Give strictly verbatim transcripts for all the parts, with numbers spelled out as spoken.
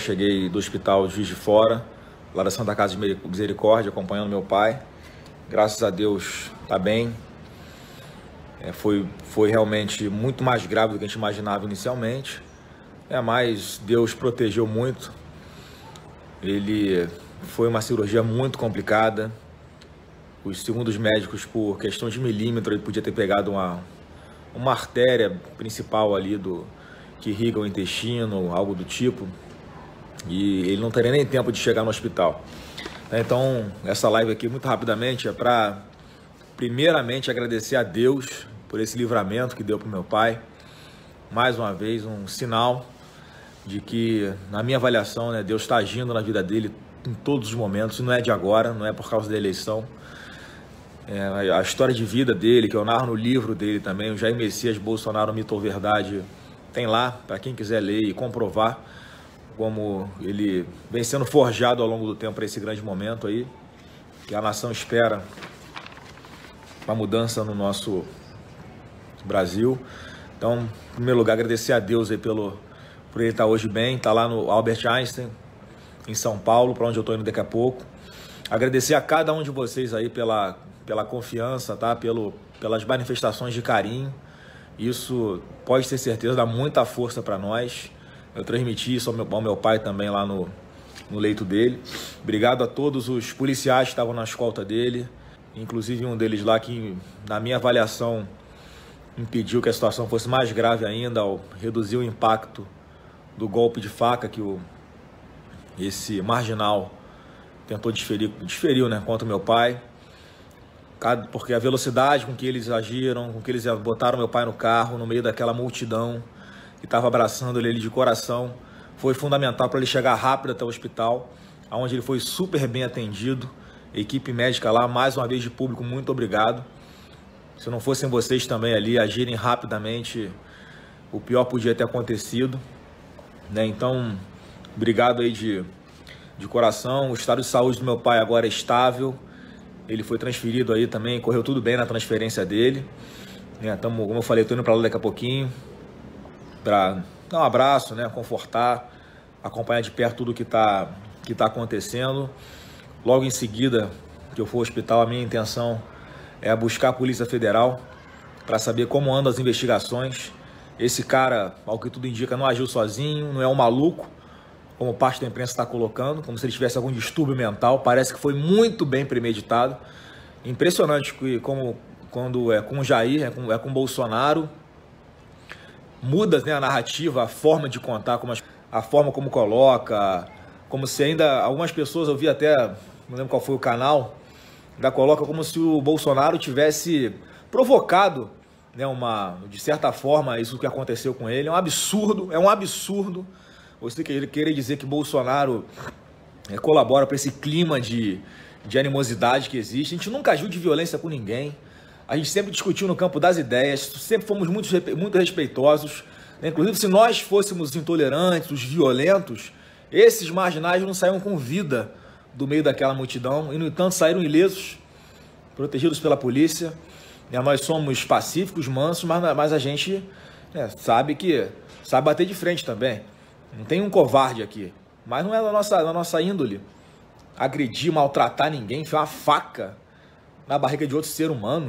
cheguei do hospital Juiz de Fora, lá da Santa Casa de Misericórdia, acompanhando meu pai. Graças a Deus está bem. É, foi, foi realmente muito mais grave do que a gente imaginava inicialmente. É, mas Deus protegeu muito. Ele foi uma cirurgia muito complicada. Os segundos médicos, por questão de milímetro, ele podia ter pegado uma, uma artéria principal ali do, que irriga o intestino, algo do tipo. E ele não teria nem tempo de chegar no hospital. Então, essa live aqui, muito rapidamente, é para, primeiramente, agradecer a Deus por esse livramento que deu para o meu pai. Mais uma vez, um sinal de que, na minha avaliação, né, Deus está agindo na vida dele em todos os momentos. Não é de agora, não é por causa da eleição. É, a história de vida dele, que eu narro no livro dele também, o Jair Messias Bolsonaro, Mito ou Verdade, tem lá, para quem quiser ler e comprovar como ele vem sendo forjado ao longo do tempo para esse grande momento aí, que a nação espera uma mudança no nosso Brasil. Então, em primeiro lugar, agradecer a Deus aí pelo, por ele estar hoje bem, está lá no Albert Einstein, em São Paulo, para onde eu estou indo daqui a pouco. Agradecer a cada um de vocês aí pela, pela confiança, tá? Pelo, pelas manifestações de carinho. Isso, pode ter certeza, dá muita força para nós. Eu transmiti isso ao meu, ao meu pai também lá no, no leito dele. Obrigado a todos os policiais que estavam na escolta dele, inclusive um deles lá que, na minha avaliação, impediu que a situação fosse mais grave ainda ao reduzir o impacto do golpe de faca que o, esse marginal tentou desferir, desferiu, né, contra o meu pai. Porque a velocidade com que eles agiram, com que eles botaram meu pai no carro, no meio daquela multidão que estava abraçando ele de coração, foi fundamental para ele chegar rápido até o hospital, onde ele foi super bem atendido. Equipe médica lá, mais uma vez de público, muito obrigado. Se não fossem vocês também ali agirem rapidamente, o pior podia ter acontecido, né? Então, obrigado aí de, de coração. O estado de saúde do meu pai agora é estável. Ele foi transferido aí também, correu tudo bem na transferência dele. Né? Tamo, como eu falei, estou indo para lá daqui a pouquinho para dar um abraço, né? Confortar, acompanhar de perto tudo que está que tá acontecendo. Logo em seguida que eu for ao hospital, a minha intenção é buscar a Polícia Federal para saber como andam as investigações. Esse cara, ao que tudo indica, não agiu sozinho, não é um maluco, como parte da imprensa está colocando, como se ele tivesse algum distúrbio mental. Parece que foi muito bem premeditado. Impressionante que, como quando é com o Jair, é com, é com o Bolsonaro, muda, né, a narrativa, a forma de contar, como a, a forma como coloca, como se ainda, algumas pessoas, eu vi até, não lembro qual foi o canal, ainda coloca como se o Bolsonaro tivesse provocado, né, uma, de certa forma, isso que aconteceu com ele. É um absurdo, é um absurdo você querer dizer que Bolsonaro é, colabora para esse clima de, de animosidade que existe. A gente nunca agiu de violência com ninguém. A gente sempre discutiu no campo das ideias, sempre fomos muito, muito respeitosos. Né? Inclusive, se nós fôssemos intolerantes, os violentos, esses marginais não saíam com vida do meio daquela multidão e, no entanto, saíram ilesos, protegidos pela polícia. Né? Nós somos pacíficos, mansos, mas, mas a gente, né, sabe que sabe bater de frente também. Não tem um covarde aqui, mas não é da nossa, da nossa índole agredir, maltratar ninguém, enfiar uma faca na barriga de outro ser humano.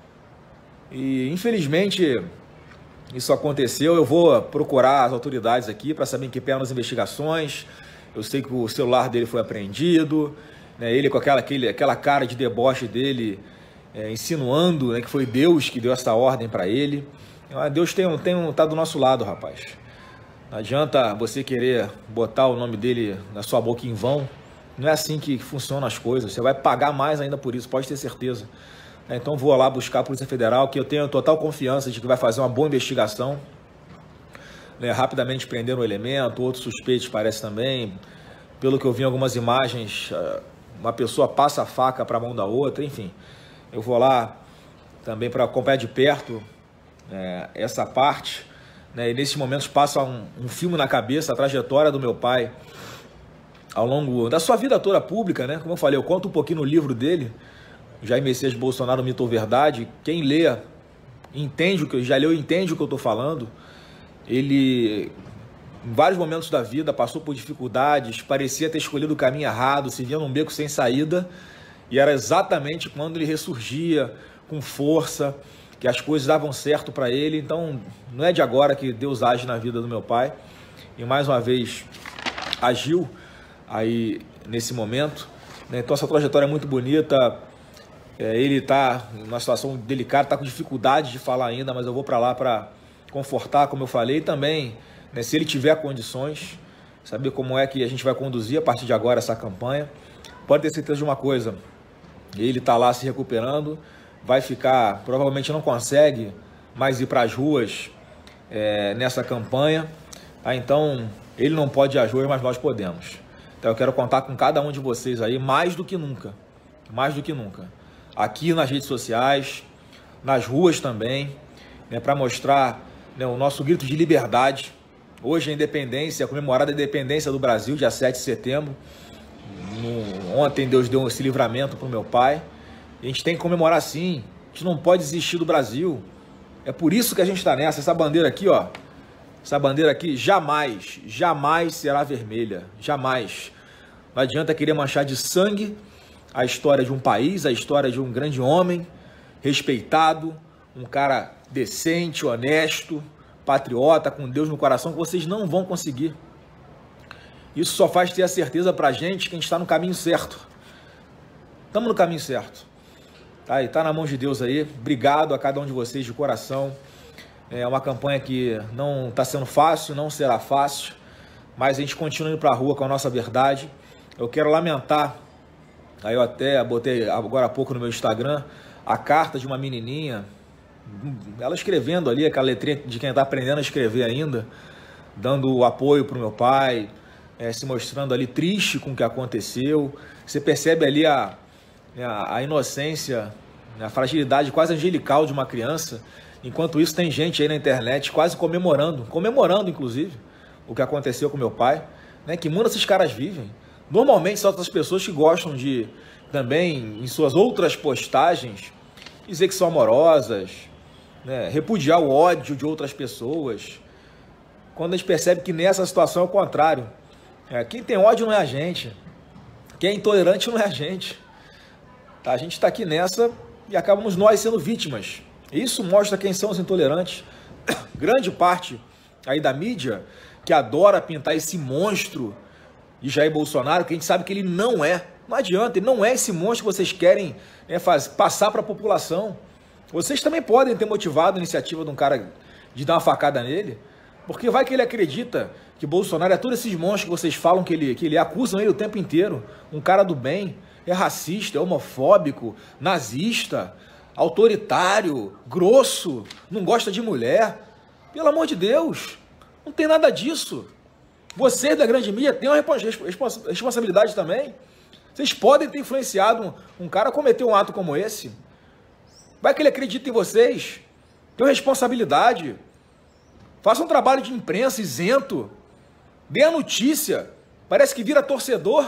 E, infelizmente, isso aconteceu. Eu vou procurar as autoridades aqui para saber em que pé nas investigações. Eu sei que o celular dele foi apreendido, né? Ele com aquela, aquele, aquela cara de deboche dele, é, insinuando, né, que foi Deus que deu essa ordem para ele. Deus tem um, tem um, tá do nosso lado, rapaz. Não adianta você querer botar o nome dele na sua boca em vão. Não é assim que funcionam as coisas. Você vai pagar mais ainda por isso, pode ter certeza. Então vou lá buscar a Polícia Federal, que eu tenho total confiança de que vai fazer uma boa investigação. Né, rapidamente prender um elemento, outros suspeitos parece também. Pelo que eu vi em algumas imagens, uma pessoa passa a faca para a mão da outra, enfim. Eu vou lá também para acompanhar de perto é, essa parte. Né, e nesses momentos passa um, um filme na cabeça, a trajetória do meu pai ao longo da sua vida toda pública, né? Como eu falei, eu conto um pouquinho no livro dele, Jair Messias Bolsonaro, Mito ou Verdade. Quem lê, entende o que já leu, entende o que eu estou falando. Ele em vários momentos da vida, passou por dificuldades, parecia ter escolhido o caminho errado, se via num beco sem saída, e era exatamente quando ele ressurgia com força, que as coisas davam certo para ele. Então, não é de agora que Deus age na vida do meu pai, e mais uma vez agiu aí nesse momento, né? Então, essa trajetória é muito bonita. É, ele está numa situação delicada, está com dificuldade de falar ainda, mas eu vou para lá para confortar, como eu falei, e também, né, se ele tiver condições, saber como é que a gente vai conduzir a partir de agora essa campanha. Pode ter certeza de uma coisa, ele está lá se recuperando, vai ficar, provavelmente não consegue mais ir para as ruas é, nessa campanha, tá? Então ele não pode ir às ruas, mas nós podemos. Então eu quero contar com cada um de vocês aí, mais do que nunca, mais do que nunca, aqui nas redes sociais, nas ruas também, né, para mostrar, né, o nosso grito de liberdade. Hoje a independência, a comemorada independência do Brasil, dia sete de setembro. No, ontem Deus deu esse livramento para o meu pai. A gente tem que comemorar sim, a gente não pode desistir do Brasil. É por isso que a gente está nessa. Essa bandeira aqui, ó, essa bandeira aqui jamais, jamais será vermelha, jamais. Não adianta querer manchar de sangue a história de um país, a história de um grande homem, respeitado, um cara decente, honesto, patriota, com Deus no coração, que vocês não vão conseguir. Isso só faz ter a certeza pra gente que a gente está no caminho certo. Estamos no caminho certo. Tá, e tá na mão de Deus aí. Obrigado a cada um de vocês de coração. É uma campanha que não está sendo fácil, não será fácil, mas a gente continua indo para a rua com a nossa verdade. Eu quero lamentar, aí eu até botei agora há pouco no meu Instagram, a carta de uma menininha, ela escrevendo ali, aquela letrinha de quem está aprendendo a escrever ainda, dando apoio para o meu pai, é, se mostrando ali triste com o que aconteceu. Você percebe ali a, a, a inocência, a fragilidade quase angelical de uma criança. Enquanto isso, tem gente aí na internet quase comemorando, comemorando inclusive, o que aconteceu com meu pai, né? Que mundo esses caras vivem. Normalmente são outras pessoas que gostam de, também, em suas outras postagens, dizer que são amorosas, né? Repudiar o ódio de outras pessoas. Quando a gente percebe que nessa situação é o contrário. É, quem tem ódio não é a gente. Quem é intolerante não é a gente. Tá? A gente está aqui nessa e acabamos nós sendo vítimas. Isso mostra quem são os intolerantes. Grande parte aí da mídia que adora pintar esse monstro de Jair Bolsonaro, que a gente sabe que ele não é. Não adianta, ele não é esse monstro que vocês querem, né, faz, passar para a população. Vocês também podem ter motivado a iniciativa de um cara de dar uma facada nele, porque vai que ele acredita que Bolsonaro é todos esses monstros que vocês falam que ele, que ele acusam ele o tempo inteiro. Um cara do bem, é racista, é homofóbico, nazista, autoritário, grosso, não gosta de mulher. Pelo amor de Deus, não tem nada disso. Vocês da grande mídia têm uma responsabilidade também. Vocês podem ter influenciado um, um cara a cometer um ato como esse. Vai que ele acredita em vocês. Tem responsabilidade. Faça um trabalho de imprensa isento. Dê a notícia. Parece que vira torcedor.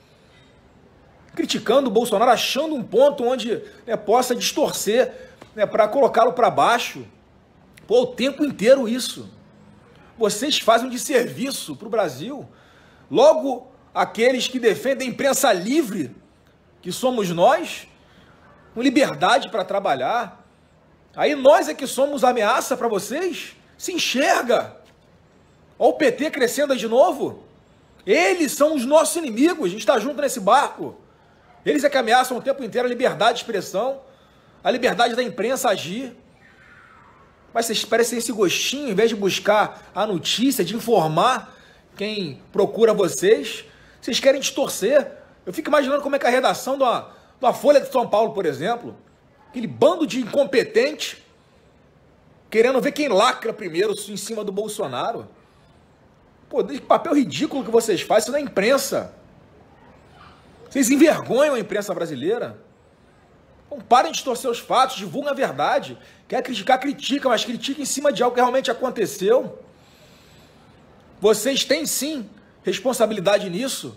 Criticando o Bolsonaro, achando um ponto onde, né, possa distorcer, né, para colocá-lo para baixo. Pô, o tempo inteiro isso. Vocês fazem um desserviço para o Brasil. Logo, aqueles que defendem a imprensa livre, que somos nós, com liberdade para trabalhar, aí nós é que somos ameaça para vocês? Se enxerga. Olha o P T crescendo aí de novo. Eles são os nossos inimigos, a gente está junto nesse barco. Eles é que ameaçam o tempo inteiro a liberdade de expressão, a liberdade da imprensa agir. Mas vocês parecem esse gostinho, em vez de buscar a notícia, de informar quem procura vocês, vocês querem distorcer. Eu fico imaginando como é que a redação de uma, de uma Folha de São Paulo, por exemplo, aquele bando de incompetente, querendo ver quem lacra primeiro em cima do Bolsonaro. Pô, que papel ridículo que vocês fazem, isso não é imprensa. Vocês envergonham a imprensa brasileira. Não parem de distorcer os fatos, divulguem a verdade. Quer criticar, critica, mas critica em cima de algo que realmente aconteceu. Vocês têm sim responsabilidade nisso.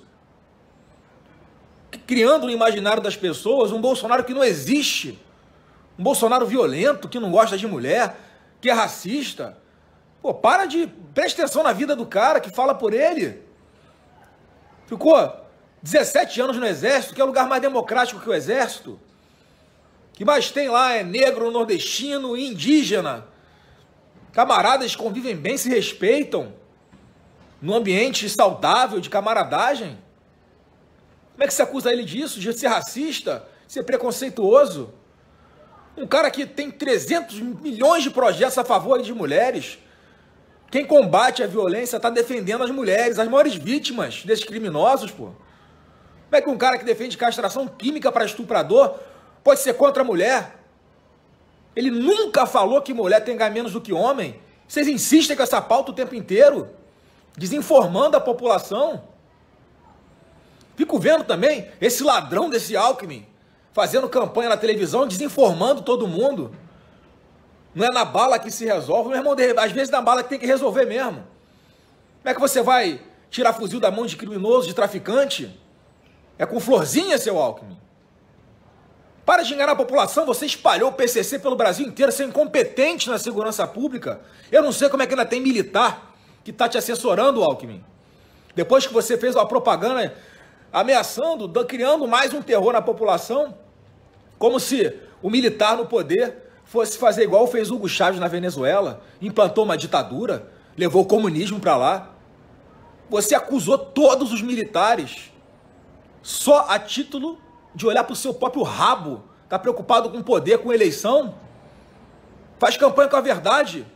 Criando no imaginário das pessoas um Bolsonaro que não existe. Um Bolsonaro violento, que não gosta de mulher, que é racista. Pô, para de... Preste atenção na vida do cara que fala por ele. Ficou dezessete anos no Exército, que é o lugar mais democrático que o Exército. O que mais tem lá é negro, nordestino e indígena. Camaradas convivem bem, se respeitam. Num ambiente saudável, de camaradagem. Como é que você acusa ele disso? De ser racista? De ser preconceituoso? Um cara que tem trezentos milhões de projetos a favor de mulheres. Quem combate a violência está defendendo as mulheres, as maiores vítimas desses criminosos, pô. Como é que um cara que defende castração química para estuprador pode ser contra a mulher? Ele nunca falou que mulher tem que ganhar menos do que homem. Vocês insistem com essa pauta o tempo inteiro, desinformando a população. Fico vendo também esse ladrão desse Alckmin fazendo campanha na televisão, desinformando todo mundo. Não é na bala que se resolve, meu irmão, às vezes na bala que tem que resolver mesmo. Como é que você vai tirar fuzil da mão de criminoso, de traficante? É com florzinha, seu Alckmin. Para de enganar a população, você espalhou o P C C pelo Brasil inteiro, você é incompetente na segurança pública. Eu não sei como é que ainda tem militar que está te assessorando, Alckmin. Depois que você fez uma propaganda ameaçando, criando mais um terror na população, como se o militar no poder fosse fazer igual fez Hugo Chávez na Venezuela, implantou uma ditadura, levou o comunismo para lá. Você acusou todos os militares só a título de olhar para o seu próprio rabo, tá preocupado com poder, com eleição. Faz campanha com a verdade.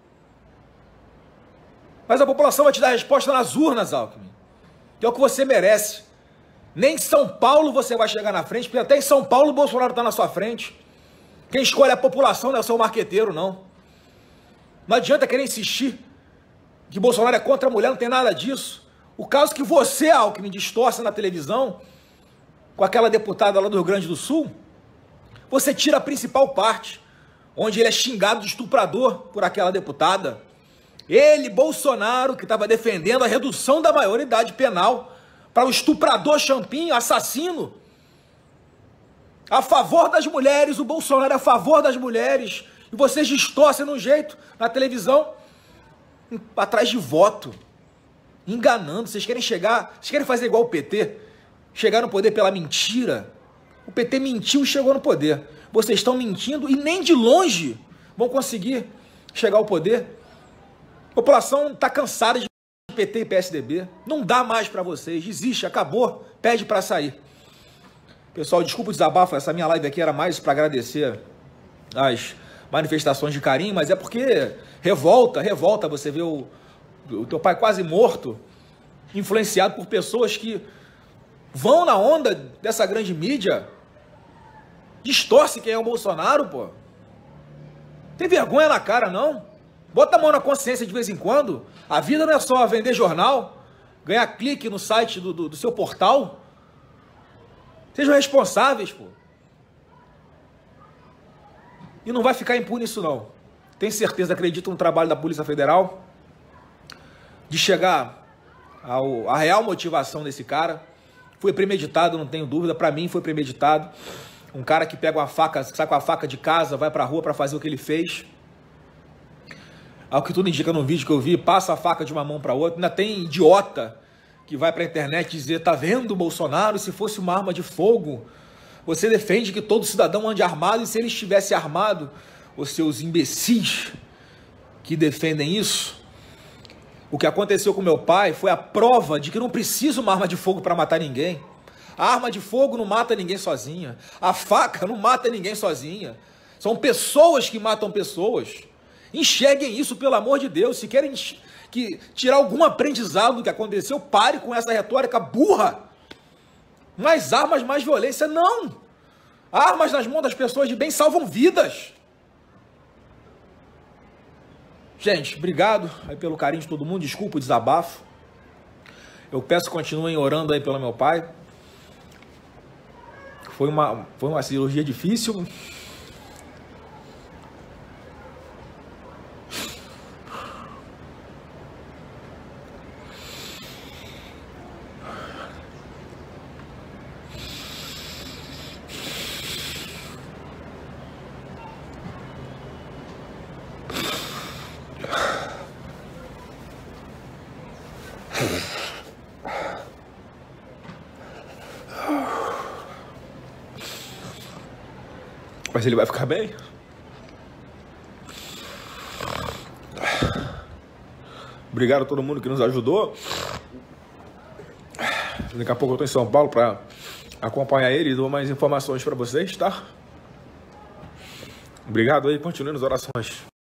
Mas a população vai te dar resposta nas urnas, Alckmin, que é o que você merece. Nem em São Paulo você vai chegar na frente, porque até em São Paulo o Bolsonaro está na sua frente. Quem escolhe a população não é o seu marqueteiro, não. Não adianta querer insistir que Bolsonaro é contra a mulher, não tem nada disso. O caso que você, Alckmin, distorce na televisão, com aquela deputada lá do Rio Grande do Sul, você tira a principal parte, onde ele é xingado de estuprador por aquela deputada. Ele, Bolsonaro, que estava defendendo a redução da maioridade penal para o estuprador champinho, assassino, a favor das mulheres, o Bolsonaro é a favor das mulheres, e vocês distorcem no jeito, na televisão, atrás de voto, enganando. Vocês querem chegar, vocês querem fazer igual o P T, chegar no poder pela mentira. O P T mentiu e chegou no poder. Vocês estão mentindo e nem de longe vão conseguir chegar ao poder. A população está cansada de P T e P S D B. Não dá mais para vocês. Desiste, acabou, pede para sair. Pessoal, desculpa o desabafo, essa minha live aqui era mais para agradecer as manifestações de carinho, mas é porque revolta, revolta você ver o, o teu pai quase morto, influenciado por pessoas que vão na onda dessa grande mídia, distorce quem é o Bolsonaro, pô. Tem vergonha na cara, não? Bota a mão na consciência de vez em quando. A vida não é só vender jornal, ganhar clique no site do, do, do seu portal. Sejam responsáveis, pô. E não vai ficar impune isso, não. Tenho certeza, acredito no trabalho da Polícia Federal de chegar ao, à real motivação desse cara. Foi premeditado, não tenho dúvida. Para mim foi premeditado. Um cara que pega uma faca, sai com a faca de casa, vai pra rua para fazer o que ele fez. Ao que tudo indica no vídeo que eu vi, passa a faca de uma mão para outra. Ainda tem idiota que vai para a internet dizer, tá vendo o Bolsonaro, se fosse uma arma de fogo, você defende que todo cidadão ande armado, e se ele estivesse armado, os seus imbecis que defendem isso, o que aconteceu com meu pai foi a prova de que não precisa uma arma de fogo para matar ninguém. A arma de fogo não mata ninguém sozinha, a faca não mata ninguém sozinha, são pessoas que matam pessoas. Enxerguem isso, pelo amor de Deus. Se querem que tirar algum aprendizado do que aconteceu, pare com essa retórica burra. Mais armas, mais violência. Não! Armas nas mãos das pessoas de bem salvam vidas. Gente, obrigado aí pelo carinho de todo mundo. Desculpa o desabafo. Eu peço que continuem orando aí pelo meu pai. Foi uma, foi uma cirurgia difícil. Mas ele vai ficar bem. Obrigado a todo mundo que nos ajudou. Daqui a pouco eu tô em São Paulo para acompanhar ele e dou mais informações para vocês, tá? Obrigado aí, continue nas orações.